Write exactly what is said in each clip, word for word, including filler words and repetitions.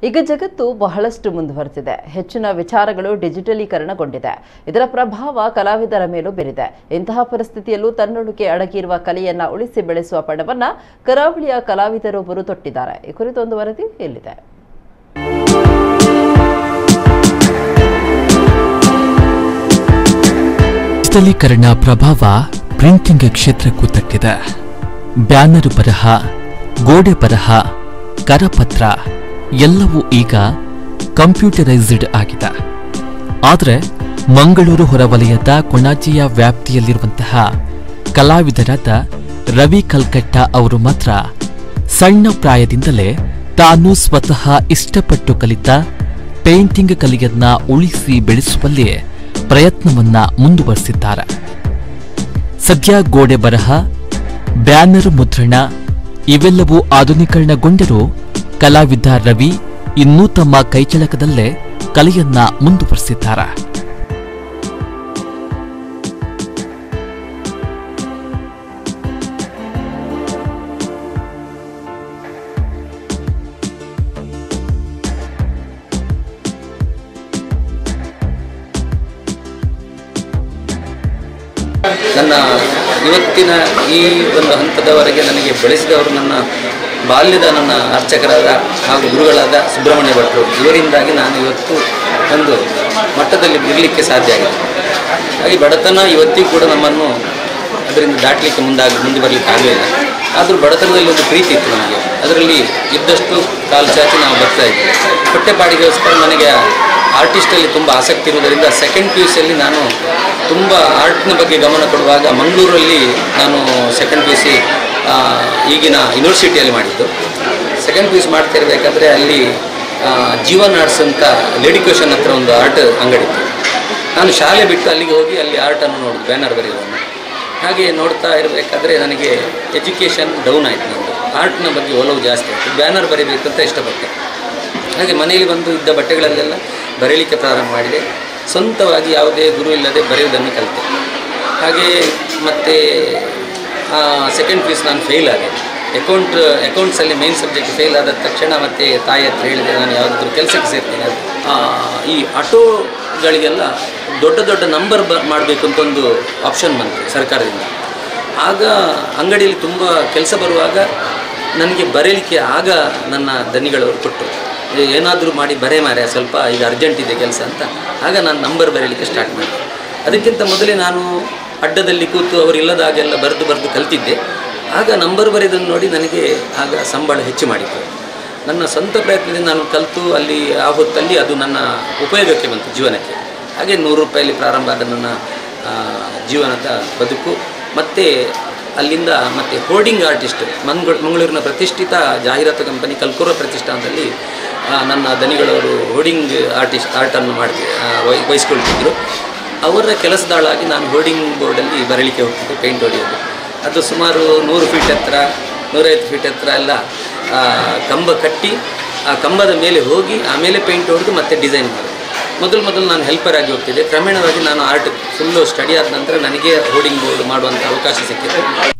ಈಗ ಜಗತ್ತು ಬಹಳಷ್ಟು ಮುಂದುವರೆದಿದೆ. ಹೆಚ್ಚಿನ ವಿಚಾರಗಳು ಡಿಜಿಟಲೀಕರಣಗೊಂಡಿದೆ. ಇದರ ಪ್ರಭಾವ ಕಲಾವಿದರ ಮೇಲೂ ಬೀರಿದೆ. ಇಂತಹ ಪರಿಸ್ಥಿತಿಯಲ್ಲೂ ತನ್ನೊಳಗೆ ಅಡಗಿರುವ ಕಲೆಯನ್ನ ಉಳಿಸಿ ಬೆಳೆಸುವ ಪಣವನ್ನ ಕರಾವಳಿಯ ಕಲಾವಿದರೊಬ್ಬರು ತೊಟ್ಟಿದ್ದಾರೆ. ಈ ಕುರಿತು ಒಂದು ವರದಿ ಇಲ್ಲಿದೆ. ಡಿಜಿಟಲೀಕರಣ ಪ್ರಭಾವ ಪ್ರಿಂಟಿಂಗ್ ಕ್ಷೇತ್ರಕ್ಕೂ ತಟ್ಟಿದೆ. ಬ್ಯಾನರ್ ಬರಹ, ಗೋಡೆ ಬರಹ, ಕರಪತ್ರ ಎಲ್ಲವೂ ಈಗ ಕಂಪ್ಯೂಟರೈಸ್ಡ್ ಆಗಿದೆ. ಆದರೆ ಮಂಗಳೂರು ಹೊರವಲಯದ ಕೊಣಾಜಿಯ ವ್ಯಾಪ್ತಿಯಲ್ಲಿರುವಂತಹ ಕಲಾವಿದರಾದ ರವಿ ಕಲ್ಕಟ್ಟ ಅವರು ಮಾತ್ರ ಸಣ್ಣ ಪ್ರಾಯದಿಂದಲೇ ತಾನು ಸ್ವತಃ ಇಷ್ಟಪಟ್ಟು ಕಲಿತ ಪೇಂಟಿಂಗ್ ಕಲೆಯನ್ನ ಉಳಿಸಿ ಬೆಳೆಸುವಲ್ಲಿ ಪ್ರಯತ್ನವನ್ನ ಮುಂದುವರೆಸಿದ್ದಾರೆ. ಸದ್ಯ ಗೋಡೆ ಬರಹ, ಬ್ಯಾನರ್ ಮುದ್ರಣ ಇವೆಲ್ಲವೂ ಆಧುನೀಕರಣಗೊಂಡರೂ ಕಲಾವಿದ ರವಿ ಇನ್ನೂ ತಮ್ಮ ಕೈಚಳಕದಲ್ಲೇ ಕಲೆಯನ್ನ ಮುಂದುವರೆಸಿದ್ದಾರೆ. ನನ್ನ ಇವತ್ತಿನ ಈ ಒಂದು ಹಂತದವರೆಗೆ ನನಗೆ ಬೆಳೆಸಿದವರು ನನ್ನ ಬಾಲ್ಯದ ನನ್ನ ಅರ್ಚಕರಾದ ಹಾಗೂ ಗುರುಗಳಾದ ಸುಬ್ರಹ್ಮಣ್ಯ ಭಟ್ರು. ಇವರಿಂದಾಗಿ ನಾನು ಇವತ್ತು ಒಂದು ಮಟ್ಟದಲ್ಲಿ ಇರಲಿಕ್ಕೆ ಸಾಧ್ಯ ಆಗಿದೆ. ಹಾಗೆ ಬಡತನ ಇವತ್ತಿಗೂ ಕೂಡ ನಮ್ಮನ್ನು ಅದರಿಂದ ದಾಟಲಿಕ್ಕೆ ಮುಂದಾಗಿ ಮುಂದೆ ಬರಲಿಕ್ಕೆ ಆಗಲಿಲ್ಲ. ಆದರೂ ಬಡತನದಲ್ಲಿ ಒಂದು ಪ್ರೀತಿ ಇತ್ತು ನಮಗೆ. ಅದರಲ್ಲಿ ಇದ್ದಷ್ಟು ಕಾಲು ಚಾಚಿ ನಾವು ಬರ್ತಾ ಇದ್ವಿ. ಹೊಟ್ಟೆಪಾಡಿಗೋಸ್ಕರ ನನಗೆ ಆರ್ಟಿಸ್ಟಲ್ಲಿ ತುಂಬ ಆಸಕ್ತಿ ಇರುವುದರಿಂದ ಸೆಕೆಂಡ್ ಪಿ ಯು ಸಿಯಲ್ಲಿ ನಾನು ತುಂಬ ಆರ್ಟ್ನ ಬಗ್ಗೆ ಗಮನ ಕೊಡುವಾಗ ಮಂಗಳೂರಲ್ಲಿ ನಾನು ಸೆಕೆಂಡ್ ಪಿ ಯು ಸಿ ಈಗಿನ ಯೂನಿವರ್ಸಿಟಿಯಲ್ಲಿ ಮಾಡಿದ್ದು. ಸೆಕೆಂಡ್ ಪಿ ಯು ಸಿ ಮಾಡ್ತಾ ಇರಬೇಕಾದ್ರೆ ಅಲ್ಲಿ ಜೀವನ್ ಆರ್ಟ್ಸ್ ಅಂತ ಲೇಡಿಕೋಷನ್ ಹತ್ರ ಒಂದು ಆರ್ಟ್ ಅಂಗಡಿ ಇತ್ತು. ನಾನು ಶಾಲೆ ಬಿಟ್ಟು ಅಲ್ಲಿಗೆ ಹೋಗಿ ಅಲ್ಲಿ ಆರ್ಟನ್ನು ನೋಡಿದ್ದು, ಬ್ಯಾನರ್ ಬರೆಯೋದನ್ನು. ಹಾಗೆ ನೋಡ್ತಾ ಇರಬೇಕಾದ್ರೆ ನನಗೆ ಎಜುಕೇಷನ್ ಡೌನ್ ಆಯಿತು. ನಮ್ಮದು ಆರ್ಟ್ನ ಬಗ್ಗೆ ಒಲವು ಜಾಸ್ತಿ ಆಯಿತು. ಬ್ಯಾನರ್ ಬರೀಬೇಕಂತ ಇಷ್ಟಪಟ್ಟೆ. ಹಾಗೆ ಮನೆಯಲ್ಲಿ ಬಂದು ಇದ್ದ ಬಟ್ಟೆಗಳಲ್ಲೆಲ್ಲ ಬರೀಲಿಕ್ಕೆ ಪ್ರಾರಂಭ ಮಾಡಿದೆ. ಸ್ವಂತವಾಗಿ ಯಾವುದೇ ಗುರು ಇಲ್ಲದೆ ಬರೆಯುವುದನ್ನು ಕಲಿತೆ. ಹಾಗೆ ಮತ್ತು ಸೆಕೆಂಡ್ ಪಿ ಯು ಸಿ ನಾನು ಫೇಲ್ ಆದೆ. ಅಕೌಂಟ್ ಅಕೌಂಟ್ಸಲ್ಲಿ ಮೇನ್ ಸಬ್ಜೆಕ್ಟ್ ಫೇಲ್ ಆದ ತಕ್ಷಣ ಮತ್ತು ತಾಯಿ ಹತ್ರ ಹೇಳಿದೆ ನಾನು ಯಾವುದಾದ್ರೂ ಕೆಲಸಕ್ಕೆ ಸೇರ್ತೀನಿ ಅಂತ. ಈ ಆಟೋಗಳಿಗೆಲ್ಲ ದೊಡ್ಡ ದೊಡ್ಡ ನಂಬರ್ ಬ ಮಾಡಬೇಕು ಅಂತ ಒಂದು ಆಪ್ಷನ್ ಬಂತು ಸರ್ಕಾರದಿಂದ. ಆಗ ಅಂಗಡಿಯಲ್ಲಿ ತುಂಬ ಕೆಲಸ ಬರುವಾಗ ನನಗೆ ಬರೀಲಿಕ್ಕೆ ಆಗ ನನ್ನ ದನಿಗಳವರು ಕೊಟ್ಟರು, ಏನಾದರೂ ಮಾಡಿ ಬರೆ ಮಾರೆ ಸ್ವಲ್ಪ ಈಗ ಅರ್ಜೆಂಟ್ ಇದೆ ಕೆಲಸ ಅಂತ. ಆಗ ನಾನು ನಂಬರ್ ಬರೀಲಿಕ್ಕೆ ಸ್ಟಾರ್ಟ್ ಮಾಡಿದೆ. ಅದಕ್ಕಿಂತ ಮೊದಲೇ ನಾನು ಅಡ್ಡದಲ್ಲಿ ಕೂತು ಅವರಿಲ್ಲದಾಗೆಲ್ಲ ಬರೆದು ಬರೆದು ಕಲಿತಿದ್ದೆ. ಆಗ ನಂಬರ್ ಬರೆಯೋದನ್ನು ನೋಡಿ ನನಗೆ ಆಗ ಸಂಬಳ ಹೆಚ್ಚು ಮಾಡಿತ್ತು. ನನ್ನ ಸ್ವಂತ ಪ್ರಯತ್ನದಿಂದ ನಾನು ಕಲಿತು ಅಲ್ಲಿ ಆ ಹೊತ್ತಲ್ಲಿ ಅದು ನನ್ನ ಉಪಯೋಗಕ್ಕೆ ಬಂತು ಜೀವನಕ್ಕೆ. ಹಾಗೆ ನೂರು ರೂಪಾಯಲ್ಲಿ ಪ್ರಾರಂಭ ಆದ ನನ್ನ ಜೀವನದ ಬದುಕು. ಮತ್ತು ಅಲ್ಲಿಂದ ಮತ್ತು ಹೋರ್ಡಿಂಗ್ ಆರ್ಟಿಸ್ಟ್ ಮಂಗಳೂರು ಮಂಗಳೂರಿನ ಪ್ರತಿಷ್ಠಿತ ಜಾಹೀರಾತು ಕಂಪನಿ ಕಲ್ಕುರ ಪ್ರತಿಷ್ಠಾನದಲ್ಲಿ ನನ್ನ ದನಿಗಳವರು ಹೋರ್ಡಿಂಗ್ ಆರ್ಟಿಸ್ಟ್ ಆರ್ಟನ್ನು ಮಾಡಿ ವಹಿಸ್ಕೊಳ್ತಿದ್ರು. ಅವರ ಕೆಲಸದಾಳಾಗಿ ನಾನು ಹೋರ್ಡಿಂಗ್ ಬೋರ್ಡಲ್ಲಿ ಬರಲಿಕ್ಕೆ ಹೋಗ್ತಿದ್ದೆ, ಪೇಂಟ್ ಹೊಡೆಯೋದು. ಅದು ಸುಮಾರು ನೂರು ಫೀಟ್ ಹತ್ರ ನೂರೈವತ್ತು ಫೀಟ್ ಹತ್ರ ಎಲ್ಲ ಕಂಬ ಕಟ್ಟಿ ಆ ಕಂಬದ ಮೇಲೆ ಹೋಗಿ ಆಮೇಲೆ ಪೇಂಟ್ ಹೊಡೆದು ಮತ್ತೆ ಡಿಸೈನ್ ಮಾಡೋದು. ಮೊದಲು ಮೊದಲು ನಾನು ಹೆಲ್ಪರ್ ಆಗಿ ಹೋಗ್ತಿದ್ದೆ. ಕ್ರಮೇಣವಾಗಿ ನಾನು ಆರ್ಟ್ ಫುಲ್ಲು ಸ್ಟಡಿ ಆದ ನಂತರ ನನಗೆ ಹೋರ್ಡಿಂಗ್ ಬೋರ್ಡ್ ಮಾಡುವಂಥ ಅವಕಾಶ ಸಿಕ್ಕಿತು.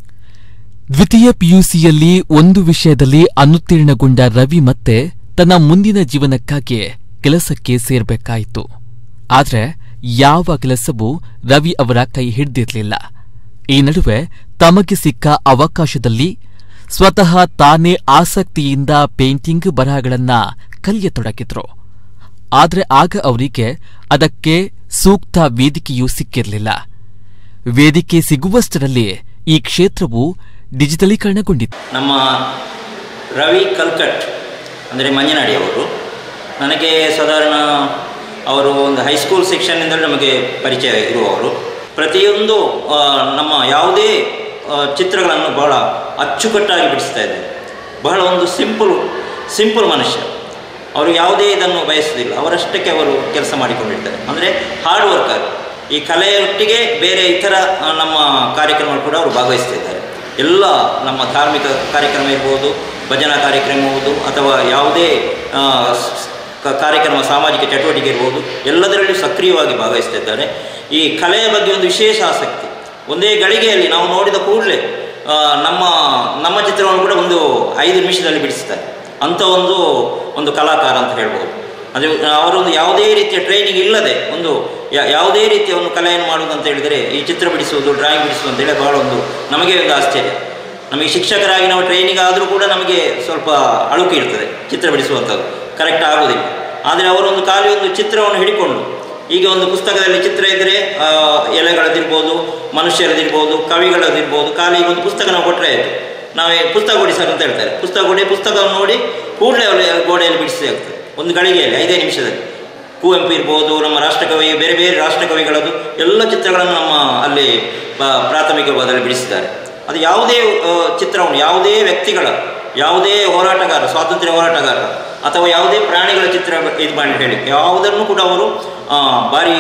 ದ್ವಿತೀಯ ಪಿಯುಸಿಯಲ್ಲಿ ಒಂದು ವಿಷಯದಲ್ಲಿ ಅನುತ್ತೀರ್ಣಗೊಂಡ ರವಿ ಮತ್ತೆ ತನ್ನ ಮುಂದಿನ ಜೀವನಕ್ಕಾಗಿ ಕೆಲಸಕ್ಕೆ ಸೇರಬೇಕಾಯಿತು. ಆದರೆ ಯಾವ ಕೆಲಸವೂ ರವಿ ಅವರ ಕೈ ಹಿಡಿದಿರಲಿಲ್ಲ. ಈ ನಡುವೆ ತಮಗೆ ಸಿಕ್ಕ ಅವಕಾಶದಲ್ಲಿ ಸ್ವತಃ ತಾನೇ ಆಸಕ್ತಿಯಿಂದ ಪೇಂಟಿಂಗ್ ಬರಹಗಳನ್ನ ಕಲಿಯತೊಡಗಿದ್ರು. ಆದರೆ ಆಗ ಅವರಿಗೆ ಅದಕ್ಕೆ ಸೂಕ್ತ ವೇದಿಕೆಯೂ ಸಿಕ್ಕಿರಲಿಲ್ಲ. ವೇದಿಕೆ ಸಿಗುವಷ್ಟರಲ್ಲಿ ಈ ಕ್ಷೇತ್ರವು ಡಿಜಿಟಲೀಕರಣಗೊಂಡಿತ್ತು. ನಮ್ಮ ರವಿ ಕಲ್ಕಟ್ ಅಂದರೆ ಮಂಜನಾಡಿಯವರು ನನಗೆ ಸಾಧಾರಣ ಅವರು ಒಂದು ಹೈಸ್ಕೂಲ್ ಸೆಕ್ಷನ್ನಿಂದಲೇ ನಮಗೆ ಪರಿಚಯ ಇರುವವರು. ಪ್ರತಿಯೊಂದು ನಮ್ಮ ಯಾವುದೇ ಚಿತ್ರಗಳನ್ನು ಬಹಳ ಅಚ್ಚುಕಟ್ಟಾಗಿ ಬಿಡಿಸ್ತಾ ಇದ್ದಾರೆ. ಬಹಳ ಒಂದು ಸಿಂಪಲ್ ಸಿಂಪಲ್ ಮನುಷ್ಯ. ಅವರು ಯಾವುದೇ ಇದನ್ನು ಬಯಸುವುದಿಲ್ಲ. ಅವರಷ್ಟಕ್ಕೆ ಅವರು ಕೆಲಸ ಮಾಡಿಕೊಂಡಿರ್ತಾರೆ. ಅಂದರೆ ಹಾರ್ಡ್ ವರ್ಕರ್. ಈ ಕಲೆಯೊಟ್ಟಿಗೆ ಬೇರೆ ಇತರ ನಮ್ಮ ಕಾರ್ಯಕ್ರಮಗಳು ಕೂಡ ಅವರು ಭಾಗವಹಿಸ್ತಿದ್ದಾರೆ. ಎಲ್ಲ ನಮ್ಮ ಧಾರ್ಮಿಕ ಕಾರ್ಯಕ್ರಮ ಇರ್ಬೋದು, ಭಜನಾ ಕಾರ್ಯಕ್ರಮ ಇರ್ಬೋದು, ಅಥವಾ ಯಾವುದೇ ಕಾರ್ಯಕ್ರಮ ಸಾಮಾಜಿಕ ಚಟುವಟಿಕೆ ಇರ್ಬೋದು, ಎಲ್ಲದರಲ್ಲೂ ಸಕ್ರಿಯವಾಗಿ ಭಾಗವಹಿಸ್ತಿದ್ದಾರೆ. ಈ ಕಲೆಯ ಬಗ್ಗೆ ಒಂದು ವಿಶೇಷ ಆಸಕ್ತಿ. ಒಂದೇ ಗಳಿಗೆಯಲ್ಲಿ ನಾವು ನೋಡಿದ ಕೂಡಲೇ ನಮ್ಮ ನಮ್ಮ ಚಿತ್ರವನ್ನು ಕೂಡ ಒಂದು ಐದು ನಿಮಿಷದಲ್ಲಿ ಬಿಡಿಸ್ತಾರೆ. ಅಂಥ ಒಂದು ಒಂದು ಕಲಾಕಾರ ಅಂತ ಹೇಳ್ಬೋದು. ಅಂದರೆ ಅವರೊಂದು ಯಾವುದೇ ರೀತಿಯ ಟ್ರೈನಿಂಗ್ ಇಲ್ಲದೆ ಒಂದು ಯಾವುದೇ ರೀತಿಯ ಒಂದು ಕಲೆಯನ್ನು ಮಾಡುವುದು ಅಂತ ಹೇಳಿದರೆ, ಈ ಚಿತ್ರ ಬಿಡಿಸುವುದು, ಡ್ರಾಯಿಂಗ್ ಬಿಡಿಸುವುದು ಅಂತೇಳಿ ಭಾಳ ಒಂದು ನಮಗೆ ಒಂದು ಆಶ್ಚರ್ಯ. ನಮಗೆ ಶಿಕ್ಷಕರಾಗಿ ನಾವು ಟ್ರೈನಿಂಗ್ ಆದರೂ ಕೂಡ ನಮಗೆ ಸ್ವಲ್ಪ ಅಳುಕು ಇರ್ತದೆ ಚಿತ್ರ ಬಿಡಿಸುವಂಥದ್ದು, ಕರೆಕ್ಟ್ ಆಗೋದಿಲ್ಲ. ಆದರೆ ಅವರೊಂದು ಖಾಲಿ ಒಂದು ಚಿತ್ರವನ್ನು ಹಿಡಿಕೊಂಡು, ಈಗ ಒಂದು ಪುಸ್ತಕದಲ್ಲಿ ಚಿತ್ರ ಇದ್ದರೆ ಎಲೆಗಳದಿರ್ಬೋದು, ಮನುಷ್ಯರದಿರ್ಬೋದು, ಕವಿಗಳದಿರ್ಬೋದು, ಖಾಲಿ ಈಗ ಒಂದು ಪುಸ್ತಕ ನಾವು ಕೊಟ್ಟರೆ ಆಯಿತು, ನಾವೇ ಪುಸ್ತಕ ಕೊಡಿ ಸರ್ ಅಂತ ಹೇಳ್ತಾರೆ. ಪುಸ್ತಕ ಕೊಡಿ, ಪುಸ್ತಕವನ್ನು ನೋಡಿ ಕೂಡಲೇ ಅವರ ಗೋಡೆಯಲ್ಲಿ ಬಿಡಿಸಿ ಆಗ್ತದೆ ಒಂದು ಗಳಿಗೆಯಲ್ಲಿ, ಐದೇ ನಿಮಿಷದಲ್ಲಿ. ಕುವೆಂಪು ಇರ್ಬೋದು, ನಮ್ಮ ರಾಷ್ಟ್ರಕವಿ, ಬೇರೆ ಬೇರೆ ರಾಷ್ಟ್ರಕವಿಗಳದ್ದು ಎಲ್ಲ ಚಿತ್ರಗಳನ್ನು ನಮ್ಮ ಅಲ್ಲಿ ಪ್ರಾಥಮಿಕ ವಿಭಾಗದಲ್ಲಿ ಬಿಡಿಸಿದ್ದಾರೆ. ಅದು ಯಾವುದೇ ಚಿತ್ರವನ್ನು, ಯಾವುದೇ ವ್ಯಕ್ತಿಗಳ, ಯಾವುದೇ ಹೋರಾಟಗಾರ, ಸ್ವಾತಂತ್ರ್ಯ ಹೋರಾಟಗಾರ ಅಥವಾ ಯಾವುದೇ ಪ್ರಾಣಿಗಳ ಚಿತ್ರ ಇದು ಮಾಡಿ ಹೇಳಿ ಯಾವುದನ್ನು ಕೂಡ ಅವರು ಭಾರಿ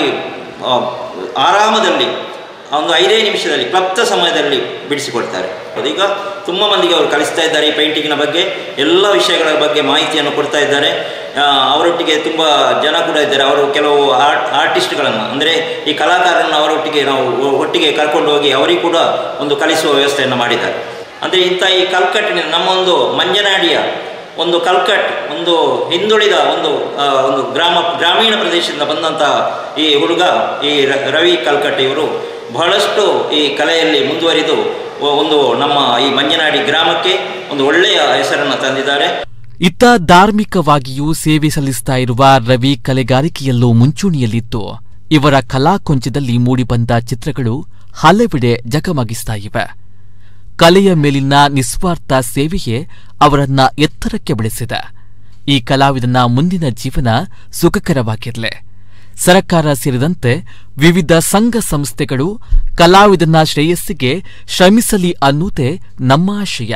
ಆರಾಮದಲ್ಲಿ ಒಂದು ಐದೇ ನಿಮಿಷದಲ್ಲಿ ಕ್ಲಪ್ತ ಸಮಯದಲ್ಲಿ ಬಿಡಿಸಿಕೊಡ್ತಾರೆ. ಅದೀಗ ತುಂಬ ಮಂದಿಗೆ ಅವರು ಕಲಿಸ್ತಾ ಇದ್ದಾರೆ ಈ ಪೇಂಟಿಂಗಿನ ಬಗ್ಗೆ, ಎಲ್ಲ ವಿಷಯಗಳ ಬಗ್ಗೆ ಮಾಹಿತಿಯನ್ನು ಕೊಡ್ತಾ ಇದ್ದಾರೆ. ಅವರೊಟ್ಟಿಗೆ ತುಂಬ ಜನ ಕೂಡ ಇದ್ದಾರೆ. ಅವರು ಕೆಲವು ಆರ್ಟ್ ಆರ್ಟಿಸ್ಟ್ಗಳನ್ನು, ಅಂದರೆ ಈ ಕಲಾಕಾರರನ್ನು ಅವರೊಟ್ಟಿಗೆ ನಾವು ಒಟ್ಟಿಗೆ ಕರ್ಕೊಂಡು ಹೋಗಿ ಅವರಿಗೆ ಕೂಡ ಒಂದು ಕಲಿಸುವ ವ್ಯವಸ್ಥೆಯನ್ನು ಮಾಡಿದ್ದಾರೆ. ಅಂದರೆ ಇಂಥ ಈ ಕಲ್ಕಟ್ಟಿನ ನಮ್ಮ ಒಂದು ಮಂಜನಾಡಿಯ ಒಂದು ಕಲ್ಕಟ್, ಒಂದು ಹಿಂದುಳಿದ ಒಂದು ಒಂದು ಗ್ರಾಮ ಗ್ರಾಮೀಣ ಪ್ರದೇಶದಿಂದ ಬಂದಂಥ ಈ ಹುಡುಗ, ಈ ರವಿ ಕಲ್ಕಟ್, ಇವರು ಬಹಳಷ್ಟು ಈ ಕಲೆಯಲ್ಲಿ ಮುಂದುವರಿದು ಒಂದು ನಮ್ಮ ಈ ಮಂಜನಾಡಿ ಗ್ರಾಮಕ್ಕೆ ಒಂದು ಒಳ್ಳೆಯ ಹೆಸರನ್ನು ತಂದಿದ್ದಾರೆ. ಇತ್ತ ಧಾರ್ಮಿಕವಾಗಿಯೂ ಸೇವೆ ಸಲ್ಲಿಸ್ತಾ ಇರುವ ರವಿ ಕಲೆಗಾರಿಕೆಯಲ್ಲೂ ಮುಂಚೂಣಿಯಲ್ಲಿದ್ದು, ಇವರ ಕಲಾಕೊಂಚದಲ್ಲಿ ಮೂಡಿಬಂದ ಚಿತ್ರಗಳು ಹಲವೆಡೆ ಜಗಮಗಿಸ್ತಾ ಇವೆ. ಕಲೆಯ ಮೇಲಿನ ನಿಸ್ವಾರ್ಥ ಸೇವೆಯೇ ಅವರನ್ನ ಎತ್ತರಕ್ಕೆ ಬೆಳೆಸಿದೆ. ಈ ಕಲಾವಿದನ ಮುಂದಿನ ಜೀವನ ಸುಖಕರವಾಗಿರಲಿ. ಸರ್ಕಾರ ಸೇರಿದಂತೆ ವಿವಿಧ ಸಂಘ ಸಂಸ್ಥೆಗಳು ಕಲಾವಿದನ ಶ್ರೇಯಸ್ಸಿಗೆ ಶ್ರಮಿಸಲಿ ಅನ್ನುವುದೇ ನಮ್ಮ ಆಶಯ.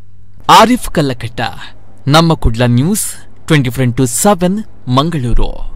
Arif Kallakatta, Namma Kudla news, twenty four into seven, Mangaluru.